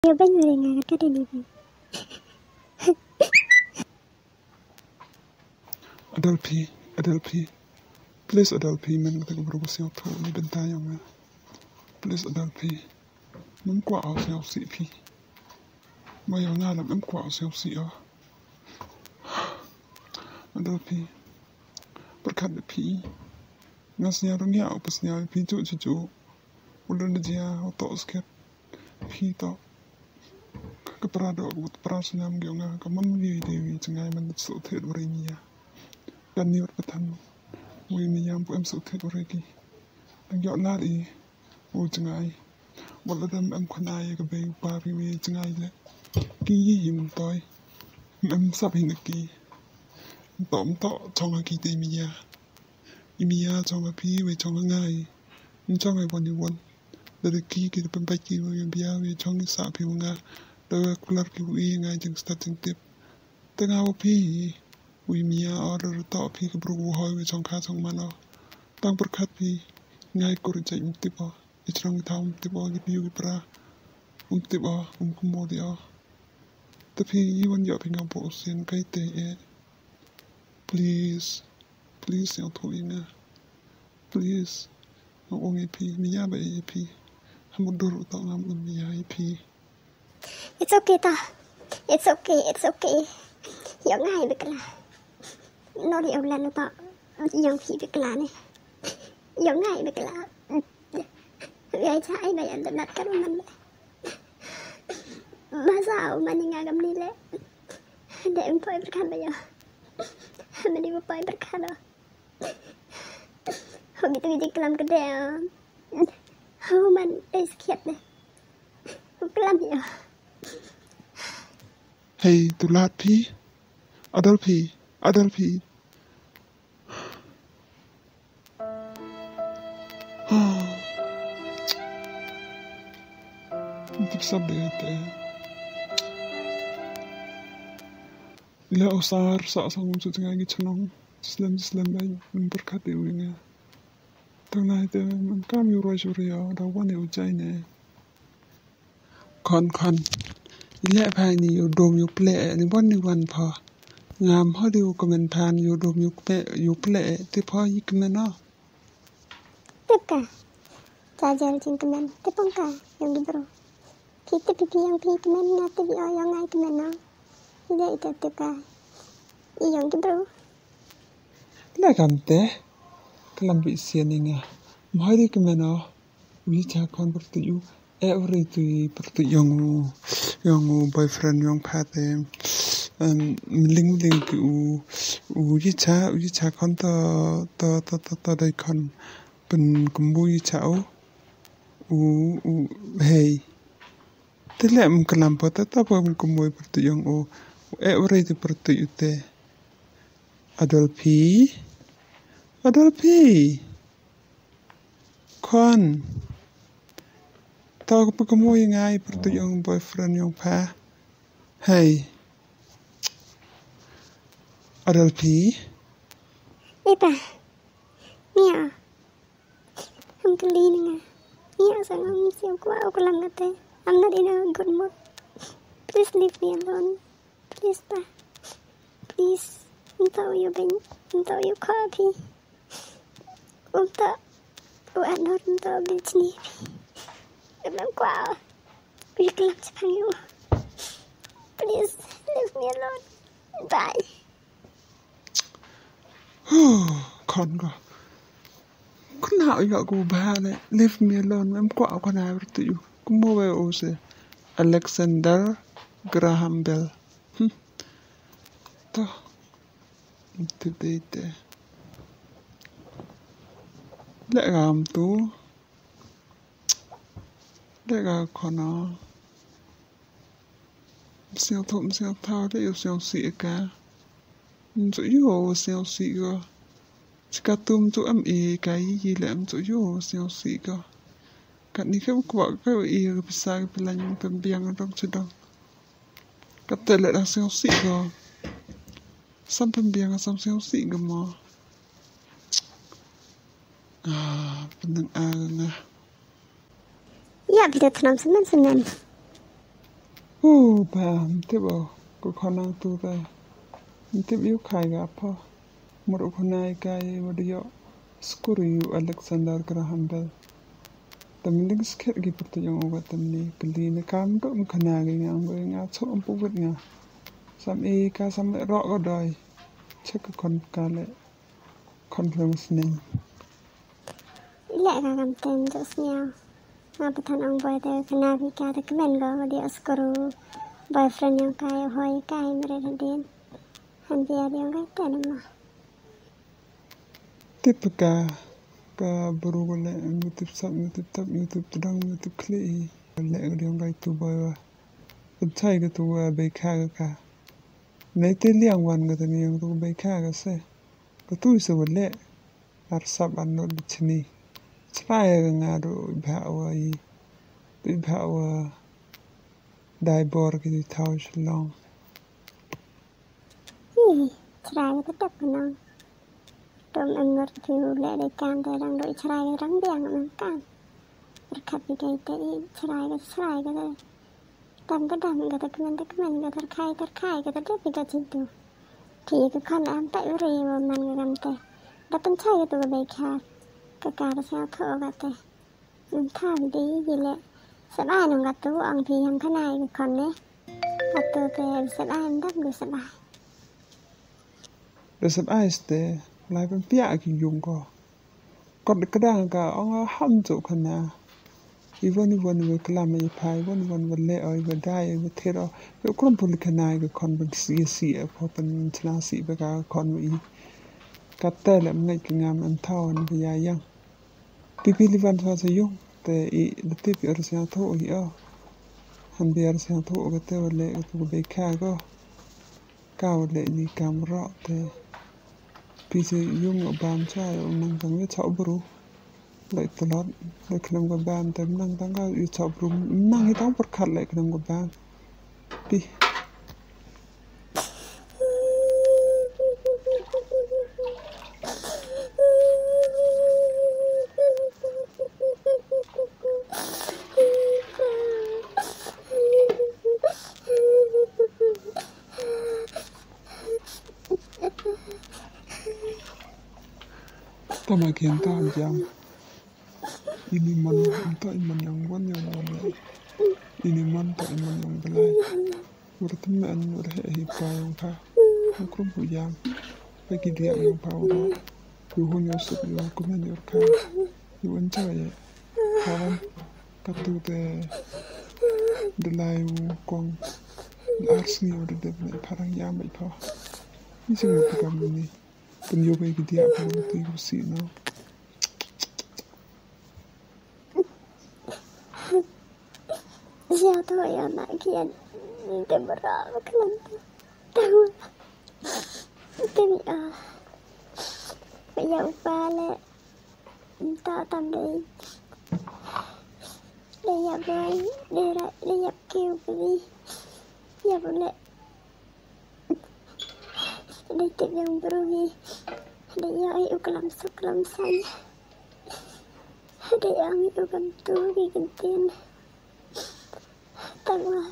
Yêu bên người ngài cái này đi. Adalpi, please Adalpi, man kita ngobrol siang tu ni bentar yang mana, please Adalpi, memkuat awak siang si pi, bayar ngalam memkuat siang si Adalpi, berkat pi, ngasnya dunia opasnya pi cucu, ulun dia otak sikit, pi tak, keperada buat perasaan yang ngah, kaman dewi cengai man sulit berimia, dan niat betan. Mùi mì nhằm của em sự thiệt already. Đang dọn lát ý. Ôi chừng ai. Một lần đâm em khoan ai cái bê bà vì mì chừng ai lệ. Kì gì mình tôi. Em sắp hình được kì. Tóm tọ trong cái kì tì mì ya. Mì ya trong cái phí về trong cái ngay. Nhưng trong cái bọn đi bọn. Đời kì kì tụi bạch kì về bia về trong cái xã phí nga. Đời kulak kì vui ngay chừng start chừng tiếp. Tất ngao phí. Ui mia order tau pi ke bru hoi we chong kha chong mana tang berkat pi ngai kur jai tiba itrang taum tiba gi piu pra tiba kumo dia tapi iwan ya pinga bo sen kai te please yang thu ina please ong pi mia ba pi hamudur tau ngam mia pi. It's okay ta. It's okay. Yang ngai bekla. Nó đi ông lên nó tọ dòng phi việc là này giống ngày việc là gây trái này anh đặt cái mình mà sao mà nhìn ngài cầm đi lẽ để em phải bất khăn bây giờ mình đi vào phải bất khăn rồi hôm nay tôi đi làm cái đèo hôm mình đi khiết này cái làm gì à hey tu lat pi Adalpi Untuk sabar te. Ila usar sa sang muncul tengah lagi cenong. Islam baik memberkati uangnya. Tengah itu kami urus-urus dawan yang ujai ne. Kon. Ila apa ni dom yuk play ni wan pa. Ngam hadi komentar dom yuk play te pa yik mena. Teka. Cajar cingkeman te pangka yang di bro. Kita pipi yang pipi mana tapi yang ngai ke mana? Ida itu teka. Yang di bro. Ila kante. Kelam bi sian inga. Mahari ke mana? Wica kon bertuju. Every tu bertuju yang boyfriend yang pate. Ling ke wica kon ta dai kon pen kembui chao. Hey. Tidak mengkelampa tetap mengkemui bertujuan every itu bertujuan te Adalpi kon tahu berkemui ngai bertujuan boyfriend yang pa hey Adalpi Ipa Mia Ang kali nga Mia sangat siap kuat aku lang ngate I'm not in a good mood. Please leave me alone. Please, pa. Please. Entah you copy. Entah anor entah ni. Belum kuat. Weekly sepang you. Please leave me alone. Bye. Con go. Con nào vậy cô ba này? Leave me alone. Em quạo con nào bertuju. Kumbo ba ose Alexander Graham Bell. To. Tibete. Lẽ gam tu. Lẽ gà khona. Siêu thao để yêu siêu sĩ cả. Chỗ yêu siêu sĩ cơ. Chỉ cả tùm chỗ em cái gì là em chỗ yêu siêu sĩ cơ. Kat ni kan kuat kau ia besar pelan pembiang dong sedang. Kata lek dah siok go. Sam pembiang sam siok mo. Penang ngah. Ya, bila tenang semen. Bà tiếp bảo có khả năng tu tay tiếp yếu khai gặp po một con này cái mà điều skuru Alexander Graham Bell tâm linh skit gi pertu yang obat tâm ni kali ne kam do mkhana gi ngang go nga cho ampu vet nga sam e ka sam ro go doi check con kale conference ni Lẹ làm tên cho nhau. Mà bắt thằng ông boy tới cái nào cái cái mình go dia skoro boyfriend yang kaya hoy kaya mere den. Han dia yang cái tên mà. tiếp ka baru go le YouTube sub YouTube tab YouTube tudang YouTube kli le go yang gai tu boy wa chai ga tu be kha ga ka nei te liang wan ga ni yang tu be kha ga se ka tu se wo le ar sab an no chini chai ga nga do ba wa yi ba wa dai bor ki di thau shlong Trai cái tập nó. Trong anh ngất thì lẹ để can để đang đội trai cái rắn đen nó can. Khắp đi cái trai cái đây. Đâm cái cái thật khai cái đẹp cái chim tu. Thì cái con am tại rì mà mình cái gầm tè. Đã bên trai cái tụi bay khá. Cái cả nó sao thở vào tè. Mình tham đi gì lẹ. Sẽ ai nó gặp tụi ông thì hàng cái này còn đấy. Gặp tụi tè sẽ ai em đắp được sẽ ai. resep ais te lai pen pia ki yung ko kot de kadang ka ong ham zo khana even we klam ai pai even le oi we dai we thero we krom pul khana ke kon ben si po pen chna si be ka kon wi ka te le ngai ki ngam an thau an ya yang pi li van sa yung te I le ti pi ar sa tho I a han be ar sa tho ke te le ku be kha go ka le ni kam ro te pi se yung ở bàn trai ông năng tăng cái chậu bự lại từ lót lại khlam cái bàn tới năng tăng cái chậu bự năng cái tao bật khát lại khlam cái bàn pi tama kian ta jam ini man ta iman yang wan lai ini man ta iman yang belai berarti man berhe pa yang pa krum hu jam bagi dia yang pa wa yu hu yo su yo ku men yo ka yu an cha ye ha ka tu te de lai kong ars ni o de me parang ya mai pa ni se ko kam ni pen yo bagi dia pa ti ku si no Giờ thôi ở lại kia tìm bờ rõ và cái lần tao tìm bây giờ ba lệ tao tầm đi để nhập rồi để nhập kêu cái đi nhập lệ để tìm dòng bro để giờ yêu làm sức làm xanh để ông yêu cầm túi đi cầm tiền tengah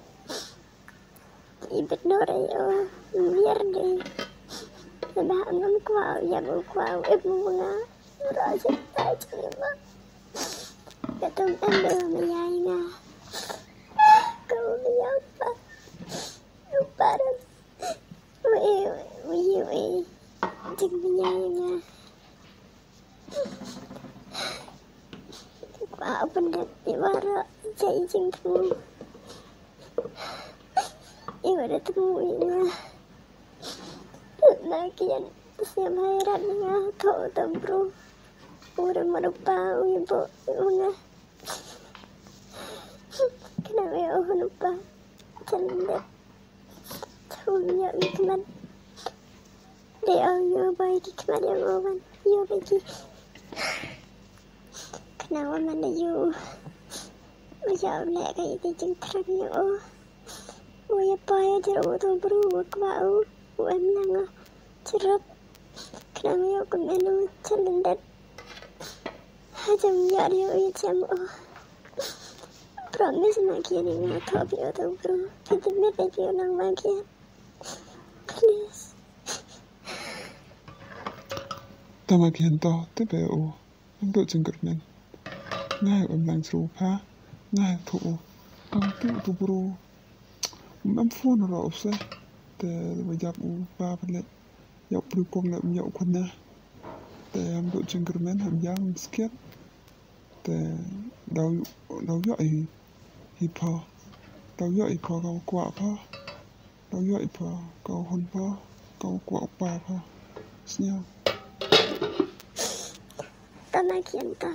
ibet dore yo biar deh sudah angam kuau ya bu kuau ibu bunga raja tai cuma ketemu anda menyayangnya kau liapa lupa dan wih cing menyayangnya kuau pendet ibarat chạy chinh thu yêu ở đây temu ina na kian siam hai rat nga tho tampru ura marupa ibu nga kenapa ya lupa cendet thunya ikman để yo bay ki kman yang oban yo bagi kenapa mana yo bây giờ lẹ cái gì chân thật nữa ôi bay giờ ô tô bru quao em năng chớp khi nào yo con em nó chân đất hai chấm giờ đi ơi chấm promise makian nga topi atau bro. Kita mete nang makian. Please. Tamakian to te be o. Ang do jengker men. Ngai lang sru pa. Ngai to o. Ang tu bro. Mam phone ro se. Te wajap u pa pale. Yau pru kong la yau kwana. Te am do jengker men ham yang skiat. Te đau doi hi pa. Đau doi pa kau kwa pa. Đau doi pa kau hon pa. Kau kwa pa pa. Snya. Tamakian ta.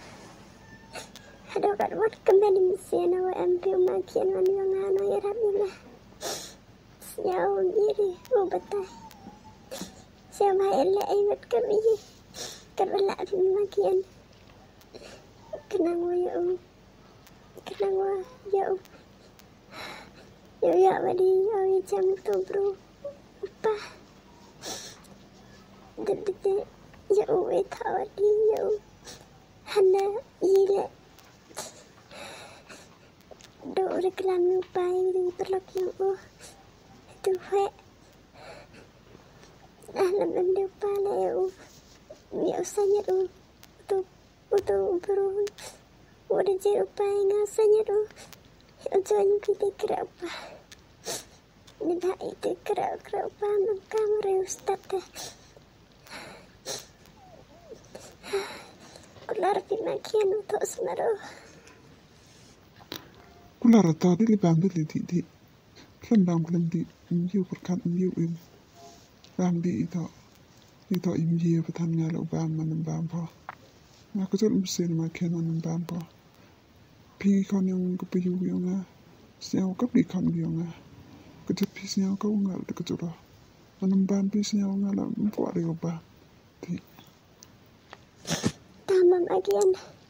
Ada kat wat kembali mesin awak ambil makian man yang ano yarat ni lah. Siau diri betai. Siau mai elak ibat kami. Kerelak makian. Kenang wa ya u. Kenang wa ya u. Ya wadi awi jam tu bro. Apa? Dede ya u wadi ya u. Hana ile. Do reklam pai di perlok yang u. Tu he. Alam ande pala ya u. Ya usahnya u. Tu bro. Udah jadi pai ngasanya tu. Jangan kita kerapa. Tidak itu kerapa kamera ustad deh. Kular pimakian untuk semeru. Kular tadi li bang di. Kan bang kulam di imju perkat imju im. Bang di itu imju petan ngalau bang manam bang pa. Aku tu mesin makian manam bang pa. Pi kon yang kepiyu yang siau kap di kon yang kejut pi siau kau ngal de kejut dah manam ban pi siau ngal mpo ada ba ti Tamam agian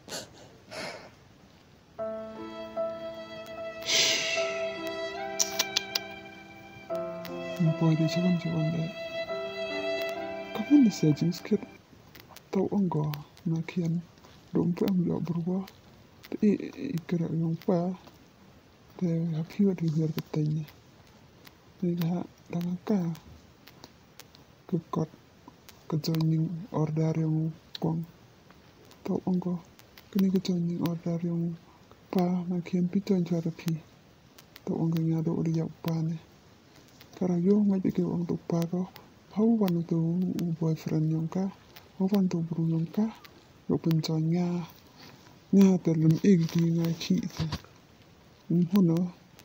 mpo ada jalan deh kapan bisa jenis kit tau anggo makian dompu am yo berubah ikra yung pa te happy wa di biar katanya ni dah ka ke joining order yung kong tau anggo kini ke joining order yung pa makian piton cara pi tau anggo ngado uri yak pa ne kara yo ngai ke wang tu pa ko hau wan tu boyfriend yung ka hau wan tu bru yung ka yo penconya nga dalam di ngai ki mhono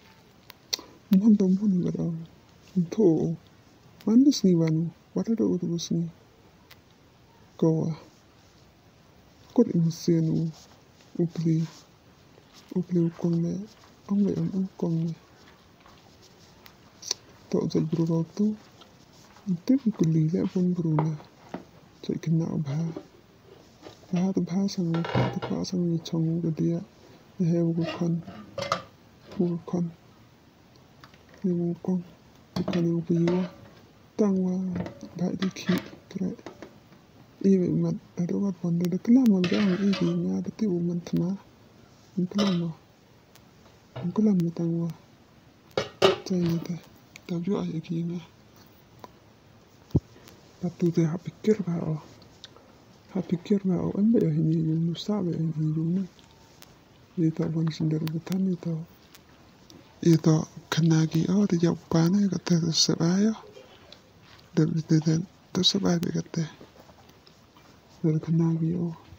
gado to manus ni wanu wada do urus ni goa kot insenu upli ukong le ukong le to jal buru tu inte kuli le pun buru le so kena bah sang chong ke dia he bukan yang piwa tangwa ba di ki kre ibe mat ada wat pon de kelama gang ibe nga de ti uman tma kelama tangwa cai te tabu ay ki nga patu te pikir ba o ambe ya hini yung sabe hini yung ito bang sendiri betan itu kanagi de jauh pana kata sebaya dan itu sebaya kata dari kanagi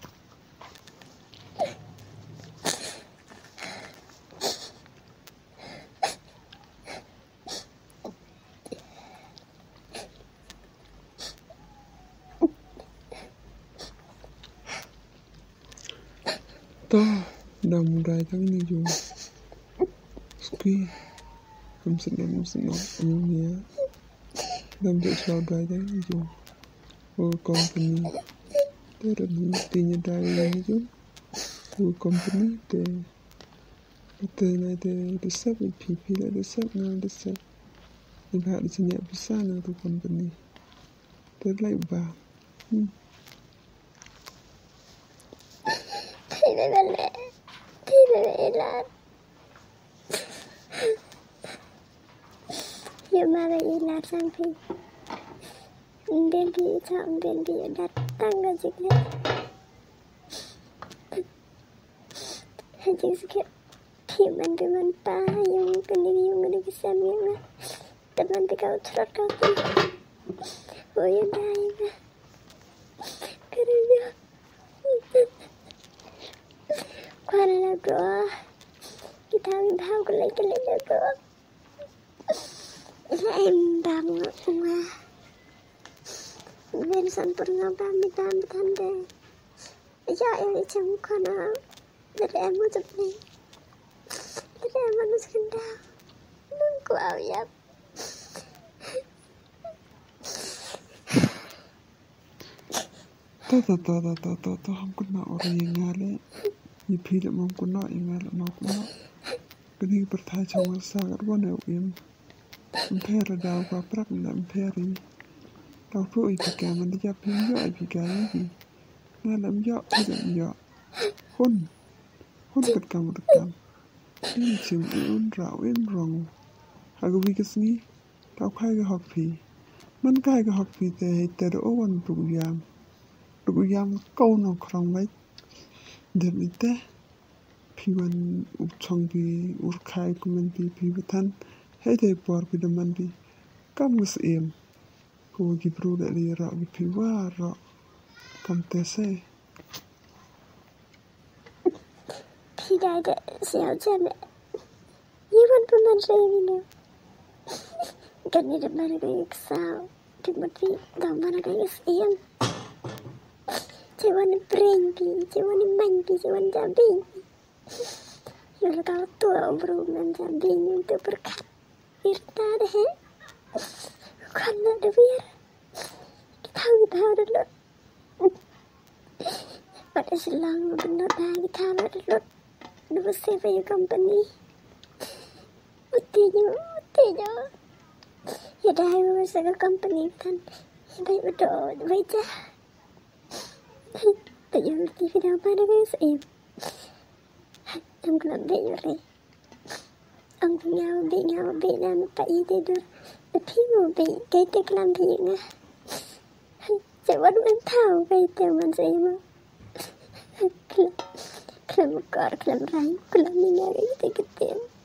dah mulai kami ni jo ski kami senang ini ya dah buat suara dah jo company terus tinya dari jo company the seven people the seven ibarat di sini besar tu company terlalu bah Tidak balik. mà lại là sang phi bên phi chọn bên phi đặt tăng ra dịch đấy chính sự thì mình pa yung cái xem yung teman bị kau trot kau tu boleh dah kerana quan là đó kita tahu cái lấy đó là em bang nga bên san pernah pamitan tanda ya yang macam kana dari em macam ni dari em manusia kendak nunggu awak तो हमको ना और ये गाले ये फिर हमको ना ये गाले हमको ना कभी पर था चंगा सागर बने उयम पैर दाव का प्रक ना पैर ही दाव तो इधर क्या मन दिया फिर यो इधर क्या ही ना लम यो इधर यो हुन kat kamu rekam ini cium un rau in rong hagu bikas ni tau kai ga hok phi man kai ga hok phi te do wan du yam câu nó krong mai dem ite phi wan u chong bi ur khai kumen pi batan he de por bi man bi kam mus em ko gi bru da ri ra bi phi wa ra kam te se tidak ada siapa Iwan pun saya ini kan di depan kayak kesal di mati tahu mana kayak siang Ciwan berengki Ciwan mangki Ciwan jambing yang kau tua obrolan jambing untuk berkat irta deh kan ada biar kita dulu pada selang benar dah kita dulu Dua save your company. Utinya. Ya dah masa ke company kan. Baik betul, baik je. Tak yang TV dah pada guys em. Am kelam baik ni. Am punya baik dan tak tidur. Tapi mau baik kita kelam baik ni. Saya baru tahu baik teman saya mah. Kelam kor, kelam rai, kelam ni ada kita.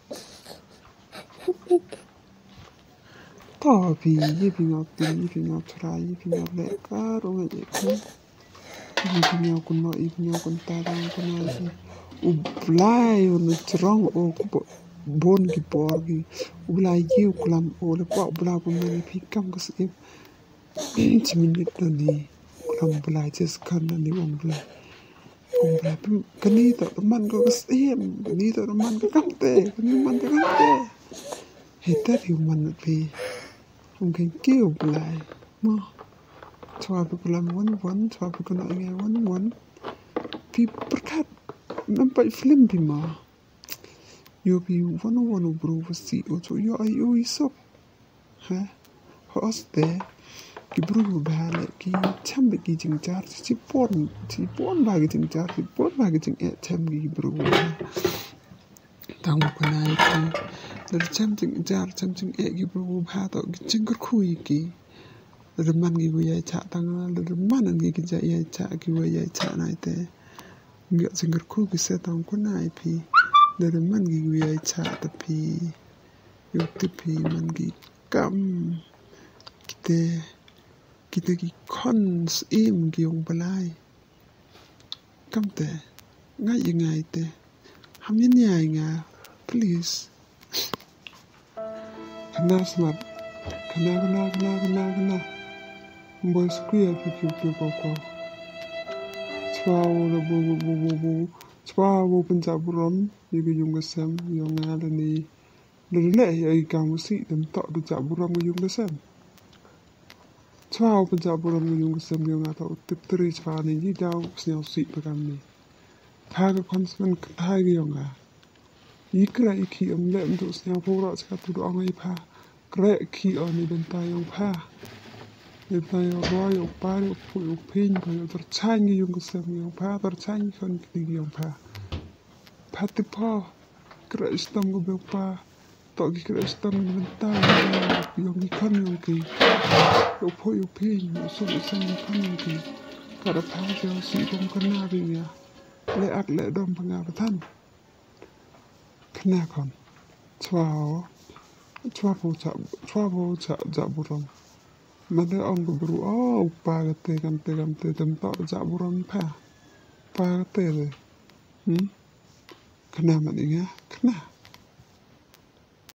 Tapi ye pingat cerai, ye pingat lekar, orang je kan. Ye pingat kuno, ye pingat kuntarang kuno je. Ublai, orang cerong, bon ki porgi. Ublai ye kelam, lepak ublai pun mana pikam kesep. Ciminit ni, kelam ublai jeskan ni orang ublai. Kani tak teman kau kesem, kani tak teman kau kante, kani teman kau kante. Hetat human pe, mungkin kau belai, mah. Cuma berkelam wan, cuma berkena ingai wan. Pi berkat, nampak film pi mah. Yo pi wan bro pasti, ojo yo ayo isok, ha, hoste. Ki bro balik ki chambe ki jingjar si pon bagi jingjar si pon bagi jing chambe ki bro tang panai ki der cham jingjar cham jing ki bro bha to ki jingkur khui ki der man ki ya cha tang der man ki ja ya cha ki ya cha nai te ngi jingkur khu ki se tang kunai pi der man ki ya cha ta pi yu ti pi man ki kam kita ki cons im ki yung balai kam te ngai te hamin yai nga please kana smart kana boy square ki ko chwa pencaburan yugo yung gasam yung ngala ni lele ay kamusi dem tok du caburan yung gasam Chwa pencaburan yung gasam yung atau tip-tiri chwa ni di daw sniaw si pekan ni Thaga konsumen thaga yung Ikra iki le untuk sniaw pura chka tudu angai pa Kra iki ni benta yung pa Benta yung roy yung pa yung pu yung pin pa yung terchangi yung gasam yung pa terchangi kan kini yung pa Pati pa Kra istam go pa tao cái cái stem mình ta yung cái con yung cái yung po yung pin yung số lượng sang yung con yung cái cả đợt pháo giờ sĩ công con na vì lệ ắt lệ đom bằng ngà thân khăn na còn chua vô chạ burong mà đứa ông buru pa cái tê tầm tao chạ burong pa cái tê rồi khăn na mà đi nghe khăn na